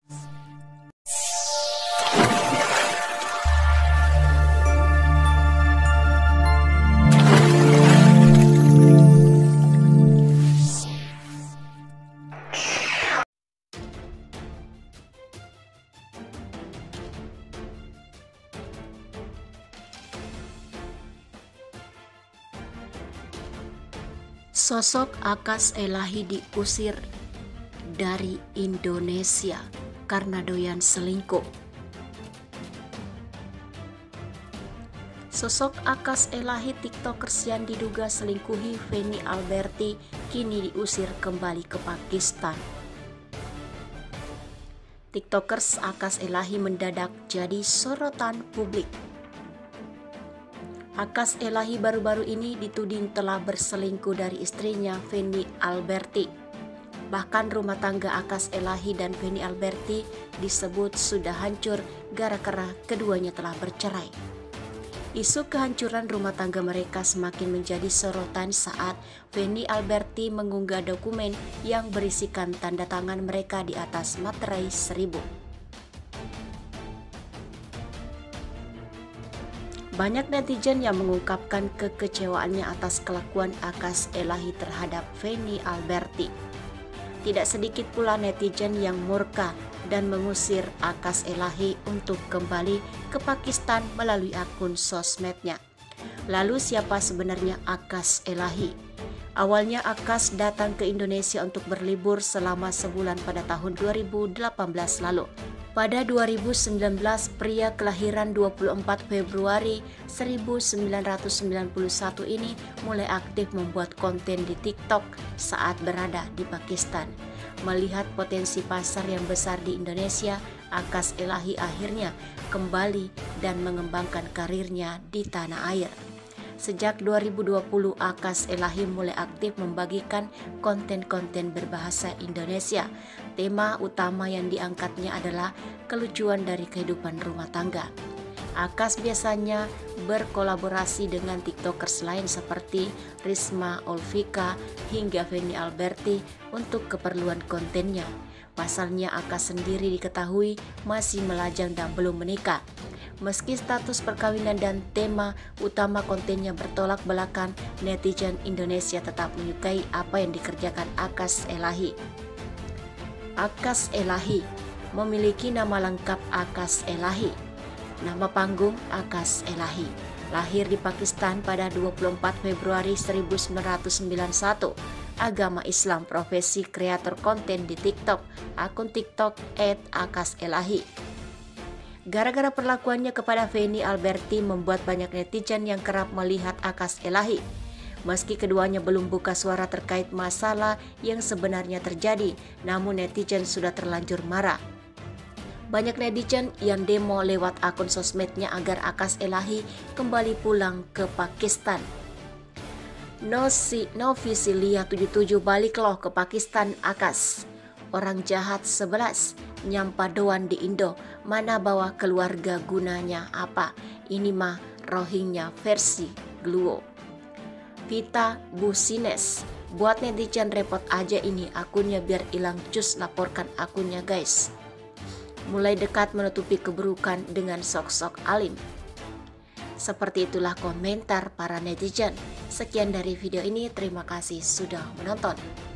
Sosok Akas Elahi diusir dari Indonesia karena doyan selingkuh. Sosok Akas Elahi tiktokers yang diduga selingkuhi Feni Alberti kini diusir kembali ke Pakistan. Tiktokers Akas Elahi mendadak jadi sorotan publik. Akas Elahi baru-baru ini dituding telah berselingkuh dari istrinya Feni Alberti. Bahkan rumah tangga Akas Elahi dan Feni Alberti disebut sudah hancur gara-gara keduanya telah bercerai. Isu kehancuran rumah tangga mereka semakin menjadi sorotan saat Feni Alberti mengunggah dokumen yang berisikan tanda tangan mereka di atas materai 1000. Banyak netizen yang mengungkapkan kekecewaannya atas kelakuan Akas Elahi terhadap Feni Alberti. Tidak sedikit pula netizen yang murka dan mengusir Akas Elahi untuk kembali ke Pakistan melalui akun sosmednya. Lalu siapa sebenarnya Akas Elahi? Awalnya Akas datang ke Indonesia untuk berlibur selama sebulan pada tahun 2018 lalu. Pada 2019, pria kelahiran 24 Februari 1991 ini mulai aktif membuat konten di TikTok saat berada di Pakistan. Melihat potensi pasar yang besar di Indonesia, Akas Elahi akhirnya kembali dan mengembangkan karirnya di tanah air. Sejak 2020, Akas Elahi mulai aktif membagikan konten-konten berbahasa Indonesia. Tema utama yang diangkatnya adalah kelucuan dari kehidupan rumah tangga. Akas biasanya berkolaborasi dengan tiktokers lain seperti Risma Olvika hingga Feni Alberti untuk keperluan kontennya. Pasalnya Akas sendiri diketahui masih melajang dan belum menikah. Meski status perkawinan dan tema utama kontennya bertolak belakang, netizen Indonesia tetap menyukai apa yang dikerjakan Akas Elahi. Akas Elahi memiliki nama lengkap Akas Elahi. Nama panggung Akas Elahi. Lahir di Pakistan pada 24 Februari 1991. Agama Islam, profesi kreator konten di TikTok, akun TikTok @akaselahi. Gara-gara perlakuannya kepada Feni Alberti membuat banyak netizen yang kerap melihat Akas Elahi. Meski keduanya belum buka suara terkait masalah yang sebenarnya terjadi, namun netizen sudah terlanjur marah. Banyak netizen yang demo lewat akun sosmednya agar Akas Elahi kembali pulang ke Pakistan. Novisilia 77 balik loh ke Pakistan Akas. Orang jahat 11 nyampa doan di Indo, mana bawa keluarga gunanya apa? Ini mah Rohingya versi Gluo. Vita Busines, buat netizen repot aja ini akunnya biar hilang cus, laporkan akunnya guys. Mulai dekat menutupi keburukan dengan sok-sok alim. Seperti itulah komentar para netizen. Sekian dari video ini, terima kasih sudah menonton.